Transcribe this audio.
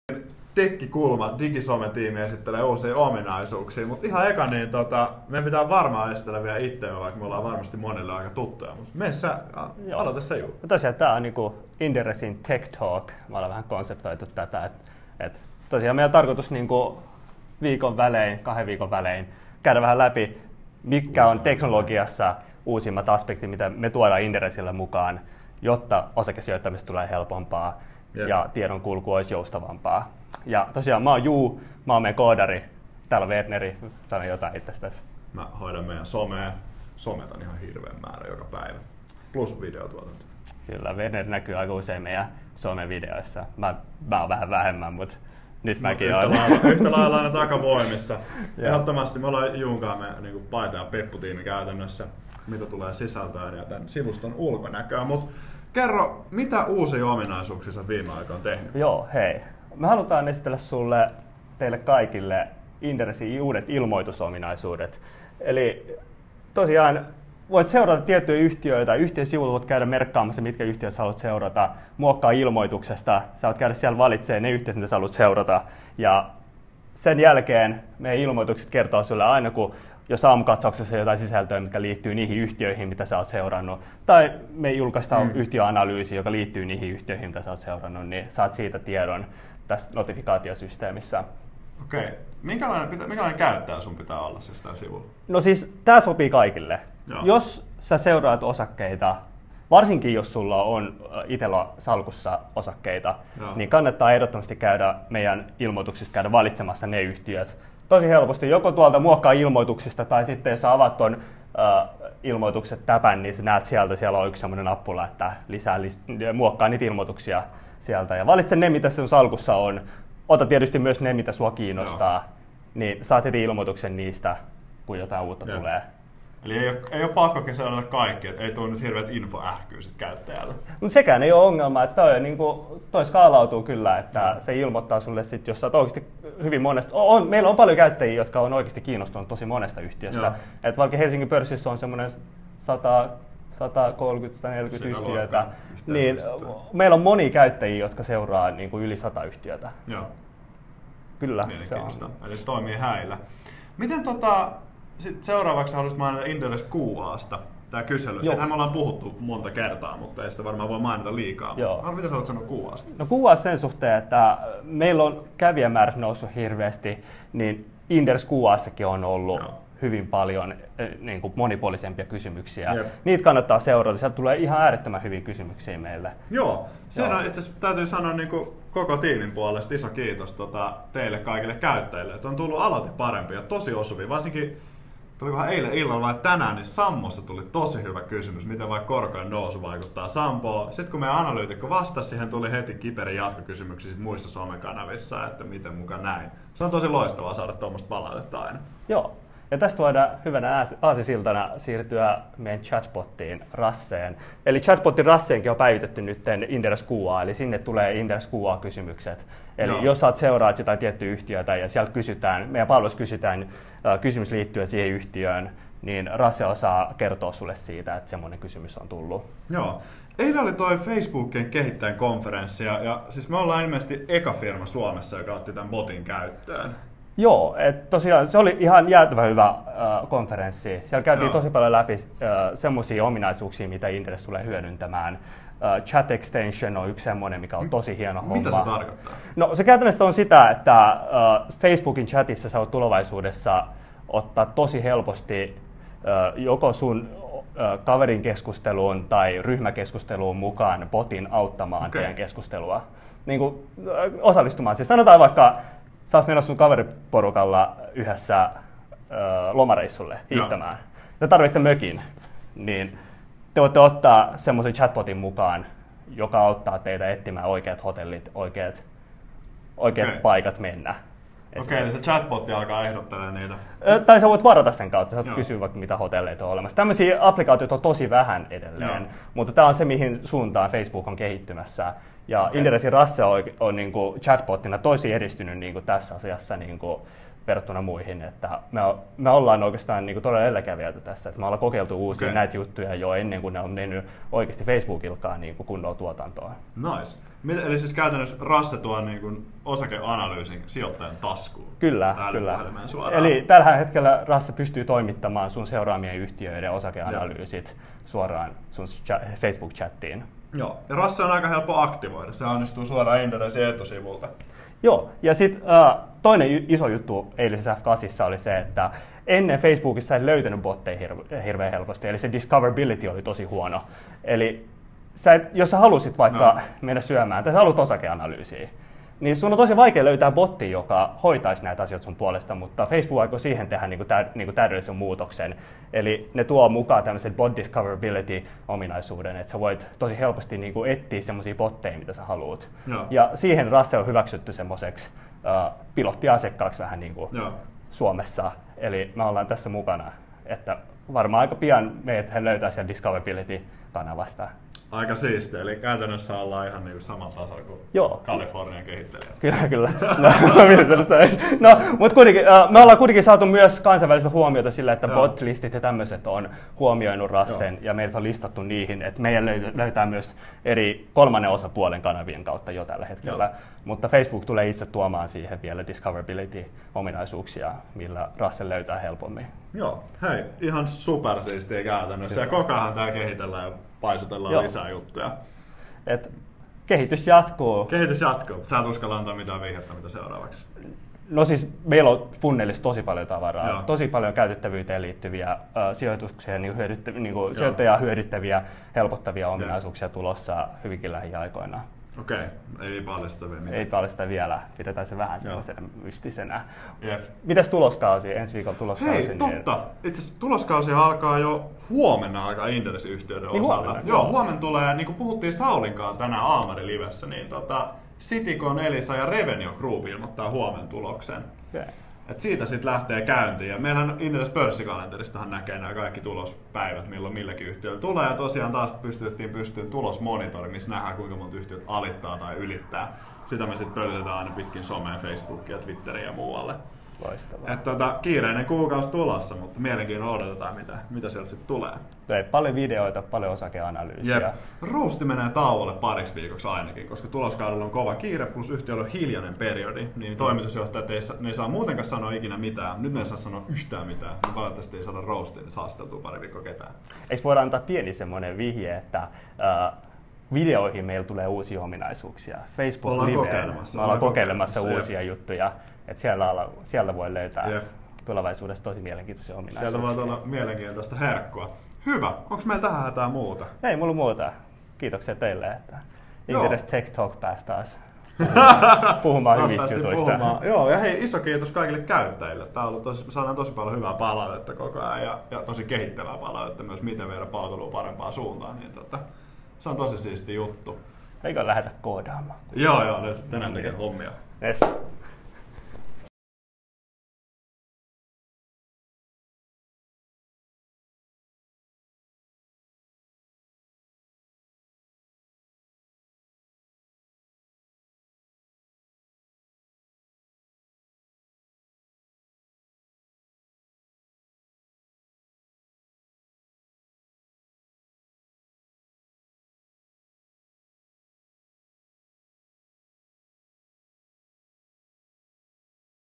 Tekkikulma Digisome-tiimi esittelee uusia ominaisuuksia, mutta ihan eka niin meidän pitää varmaan esitellä vielä itseämme, vaikka me ollaan varmasti monille aika tuttuja, mutta mene sä, aloita se juu. Tosiaan tää on niinku Inderesin Tech Talk, mä olen vähän konseptoitu tätä, että tosiaan meidän on tarkoitus niinku viikon välein, 2 viikon välein käydä vähän läpi, mitkä on teknologiassa uusimmat aspektit, mitä me tuodaan Inderesille mukaan, jotta osakesijoittamista tulee helpompaa ja tiedon kulku olisi joustavampaa. Ja tosiaan mä oon Juu, mä oon meidän koodari, täällä on Werneri, sano jotain itsestäsi. Mä hoidan meidän somea, sometan ihan hirveän määrä joka päivä, plus videotuotanto. Kyllä, Werneri näkyy aika usein meidän somevideoissa. Mä oon vähän vähemmän, mutta nyt mäkin oon. Yhtä lailla aina takavoimissa. Ehdottomasti me ollaan Juunkaan me niin paita- ja pepputiimi käytännössä, mitä tulee sisältöön ja tämän sivuston ulkonäköä. Mut kerro, mitä uusia ominaisuuksia sä viime aikoina tehnyt? Joo, hei. Me halutaan esitellä teille kaikille Inderesin uudet ilmoitusominaisuudet. Eli tosiaan voit seurata tiettyjä yhtiöitä, yhtiösivuilla voit käydä merkkaamassa, mitkä yhtiöt sä haluat seurata, muokkaa ilmoituksesta, sä voit käydä siellä valitsemaan ne yhtiöt, mitä sä haluat seurata. Ja sen jälkeen meidän ilmoitukset kertoo sulle aina, jos aamukatsauksessa on jotain sisältöä, mitkä liittyy niihin yhtiöihin, mitä sä oot seurannut, tai me julkaistaan yhtiöanalyysi, joka liittyy niihin yhtiöihin, mitä sä oot seurannut, niin saat siitä tiedon tässä notifikaatiosysteemissä. Okei. Minkälainen käyttäjä sun pitää olla siis tällä sivulla? No siis tää sopii kaikille. Joo. Jos sä seuraat osakkeita, varsinkin jos sulla on itsellä salkussa osakkeita, niin kannattaa ehdottomasti käydä meidän ilmoituksista käydä valitsemassa ne yhtiöt. Tosi helposti joko tuolta muokkaa ilmoituksista tai sitten jos sä avaat ton ilmoitukset täpän, niin sä näet siellä on yksi semmoinen nappula, että muokkaa niitä ilmoituksia sieltä ja valitse ne, mitä sun salkussa on. Ota tietysti myös ne, mitä sua kiinnostaa, niin saat heti ilmoituksen niistä, kun jotain uutta tulee. Eli ei ole pakko seurata kaikki, että ei tule nyt hirveät infoähkyä sit käyttäjälle. Mutta sekään ei ole ongelma, että toi skaalautuu kyllä, että se ilmoittaa sulle sit, jos sä oot oikeasti hyvin monesta. Meillä on paljon käyttäjiä, jotka on oikeasti kiinnostunut tosi monesta yhtiöstä. Että vaikka Helsingin pörssissä on semmoinen 130-140 yhtiötä, niin meillä on monia käyttäjiä, jotka seuraa niin kuin yli 100 yhtiötä. Joo. Kyllä, se on. Eli se toimii häillä. Miten sitten seuraavaksi haluaisit mainita Inderes QA:sta, tämä kysely. Siitähän me ollaan puhuttu monta kertaa, mutta ei sitä varmaan voi mainita liikaa. Mitä sä haluat sanoa QA:sta? No QA sen suhteen, että meillä on kävijämäärät noussut hirveästi, niin Inderes QA:ssakin on ollut hyvin paljon niin kuin monipuolisempia kysymyksiä. Niitä kannattaa seurata. Sieltä tulee ihan äärettömän hyviä kysymyksiä meille. Joo. Siinä itse asiassa täytyy sanoa niin kuin koko tiimin puolesta iso kiitos teille kaikille käyttäjille. Että on tullut aloite parempi ja tosi osuvia. Varsinkin tulikohan eilen illalla vai tänään, niin Sammosta tuli tosi hyvä kysymys, miten vaikka korkojen nousu vaikuttaa Sampoon. Sitten kun meidän analyytikko vastasi, siihen tuli heti kiperin jatkokysymyksiä muissa somekanavissa, että miten muka näin. Se on tosi loistavaa saada tuommoista palautetta aina. Joo. Ja tästä voidaan hyvänä aasisiltana siirtyä meidän chatbottiin Rasseen. Eli chatbotin Rasseenkin on päivitetty nyt Inderes QA, eli sinne tulee Inderes QA-kysymykset. Eli jos sä seuraat jotain tiettyä yhtiötä ja sieltä kysytään, meidän palvelussa kysytään kysymys liittyen siihen yhtiöön, niin Rasse osaa kertoa sulle siitä, että semmoinen kysymys on tullut. Joo. Eilen oli toi Facebookin kehittäjän konferenssi ja siis me ollaan ilmeisesti eka firma Suomessa, joka otti tämän botin käyttöön. Joo, että tosiaan se oli ihan jäätävän hyvä konferenssi. Siellä käytiin tosi paljon läpi semmoisia ominaisuuksia, mitä Inderes tulee hyödyntämään. Chat extension on yksi semmoinen, mikä on tosi hieno homma. Mitä se tarkoittaa? No se käytännössä on sitä, että Facebookin chatissa sä voit tulevaisuudessa ottaa tosi helposti joko sun kaverin keskusteluun tai ryhmäkeskusteluun mukaan botin auttamaan teidän keskustelua. Niin kuin, osallistumaan. Siis sanotaan vaikka, sä oot menossa sun kaveriporukalla yhdessä lomareissulle hiihtämään. Te tarvitte mökin, niin te voitte ottaa semmoisen chatbotin mukaan, joka auttaa teitä etsimään oikeat hotellit, oikeat paikat mennä. Okei, eli se chatbotti alkaa ehdottelemaan niitä. Tai sä voit varata sen kautta, sä voit kysyä vaikka mitä hotelleita on olemassa. Tämmöisiä applikaatioita on tosi vähän edelleen, mutta tämä on se, mihin suuntaan Facebook on kehittymässä. Ja Inderesin Rasse on niin kuin chatbottina tosi edistynyt niin kuin tässä asiassa niin kuin verrattuna muihin, että me ollaan oikeastaan niin kuin todella edelläkävijöitä tässä, että me ollaan kokeiltu uusia näitä juttuja jo ennen kuin ne on mennyt oikeasti Facebookiltaan niin kuin kunnolla tuotantoon. Nice. Eli siis käytännössä Rasse tuo niin kuin osakeanalyysin sijoittajan taskuun. Kyllä. Eli tällä hetkellä Rasse pystyy toimittamaan sun seuraamien yhtiöiden osakeanalyysit suoraan sun Facebook-chattiin. Joo, ja Rasse on aika helppo aktivoida. Se onnistuu suoraan Inderesin etusivulta. Joo, ja sitten toinen iso juttu eilisessä F8 oli se, että ennen Facebookissa ei löytänyt botteja hirveän helposti, eli se discoverability oli tosi huono. Eli jos sä halusit vaikka mennä syömään tai sä haluat osakeanalyysiä, niin sun on tosi vaikea löytää botti, joka hoitaisi näitä asioita sun puolesta, mutta Facebook aikoo siihen tehdä niinku täydellisen muutoksen. Eli ne tuo mukaan tämmöisen bot discoverability-ominaisuuden, että sä voit tosi helposti niinku etsiä semmoisia botteja, mitä sä haluat. Ja siihen Rasse on hyväksytty semmoiseksi pilottiasiakkaaksi vähän niin kuin Suomessa. Eli me ollaan tässä mukana, että varmaan aika pian meidät löytää siellä discoverability-kanavasta. Aika siistiä, eli käytännössä ollaan ihan niin samalla tasolla kuin Kalifornian kehittelijä. Kyllä. Mutta kuitenkin, me ollaan kuitenkin saatu myös kansainvälistä huomiota sillä, että bot-listit ja tämmöiset on huomioinut Rassen ja meidät on listattu niihin, että meidän löytää myös eri kolmannen osapuolen kanavien kautta jo tällä hetkellä. Mutta Facebook tulee itse tuomaan siihen vielä discoverability-ominaisuuksia, millä Rassen löytää helpommin. Joo, hei, ihan supersiistiä käytännössä. Ja koko ajan tää kehitellään ja paisutellaan lisää juttuja. Kehitys jatkuu. Kehitys jatkuu. Sä et uskalla antaa mitään vihjettä, mitä seuraavaksi. No siis meillä on funnelissa tosi paljon tavaraa, tosi paljon käytettävyyteen liittyviä sijoituksia, sijoittajaa hyödyttäviä, helpottavia ominaisuuksia tulossa hyvinkin lähiaikoina. Okei, ei paljasta vielä. Ei paljasta vielä, pidetään se vähän sellaisena mystisenä. Mitäs tuloskausi, ensi viikolla tuloskausi? Hei, totta! Itse asiassa tuloskausi alkaa jo huomenna aika Inderes-yhtiöiden osalta. Huomenna tulee, niin kuin puhuttiin Saulinkaan tänään Aamari-livessä, niin Citycon, Elisa ja Revenio Group ilmoittaa huomenn tuloksen. Et siitä sitten lähtee käyntiin. Ja meillähän Inderes pörssikalenteristahan näkee nämä kaikki tulospäivät, milloin milläkin yhtiöllä tulee. Ja tosiaan taas pystyyn tulosmonitori, missä nähdään kuinka monta yhtiöt alittaa tai ylittää. Sitä me sitten pöllytetään aina pitkin somea, Facebookia, Twitteriä ja muualle. Loistavaa. Kiireinen kuukausi tulossa, mutta mielenkiinnolla odotetaan, mitä sieltä sitten tulee. Paljon videoita, paljon osakeanalyysiä. Roasti menee tauolle pariksi viikoksi ainakin, koska tuloskaudella on kova kiire, plus yhtiöllä on hiljainen periodi, niin toimitusjohtajat ei saa muutenkaan sanoa ikinä mitään. Nyt ne ei saa sanoa yhtään mitään, niin valitettavasti ei saada roastia nyt haasteltua pari viikkoa ketään. Eikö voida antaa pieni semmoinen vihje, että videoihin meillä tulee uusia ominaisuuksia. Facebook-liveen me ollaan kokeilemassa uusia juttuja. Et siellä voi löytää tulevaisuudessa tosi mielenkiintoisia ominaisuuksia. Sieltä voi olla mielenkiintoista herkkua. Hyvä. Onko meillä tähän hätää muuta? Ei mulla muuta. Kiitoksia teille, että Inderes Tech Talk pääsi taas puhumaan hyvistä jutuista. Joo, ja hei, iso kiitos kaikille käyttäjille. Saadaan tosi paljon hyvää palautetta koko ajan ja tosi kehittävää palautetta myös, miten viedä palvelua parempaan suuntaan. Niin se on tosi siisti juttu. Eikö lähdetä koodaamaan? Joo, nyt tänään tekee hommia. Yes.